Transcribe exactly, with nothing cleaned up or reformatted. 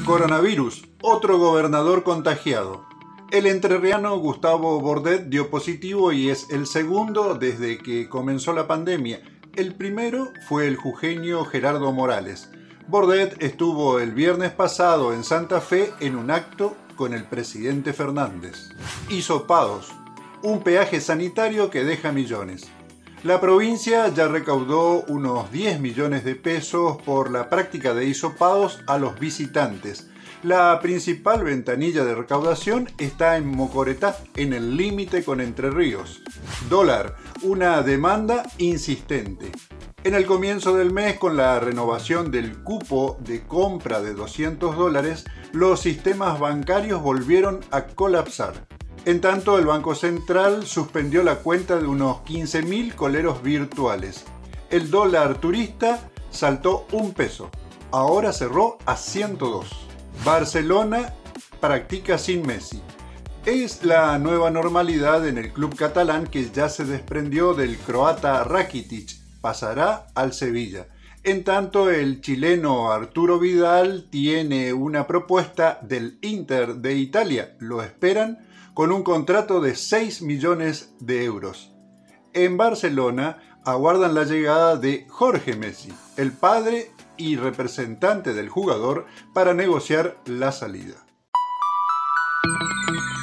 Coronavirus, otro gobernador contagiado. El entrerriano Gustavo Bordet dio positivo y es el segundo desde que comenzó la pandemia. El primero fue el jujeño Gerardo Morales. Bordet estuvo el viernes pasado en Santa Fe en un acto con el presidente Fernández. Hisopados, un peaje sanitario que deja millones. La provincia ya recaudó unos diez millones de pesos por la práctica de hisopados a los visitantes. La principal ventanilla de recaudación está en Mocoretá, en el límite con Entre Ríos. Dólar, una demanda insistente. En el comienzo del mes, con la renovación del cupo de compra de doscientos dólares, los sistemas bancarios volvieron a colapsar. En tanto, el Banco Central suspendió la cuenta de unos quince mil coleros virtuales. El dólar turista saltó un peso. Ahora cerró a ciento dos. Barcelona practica sin Messi. Es la nueva normalidad en el club catalán, que ya se desprendió del croata Rakitic. Pasará al Sevilla. En tanto, el chileno Arturo Vidal tiene una propuesta del Inter de Italia. Lo esperan con un contrato de seis millones de euros. En Barcelona aguardan la llegada de Jorge Messi, el padre y representante del jugador, para negociar la salida.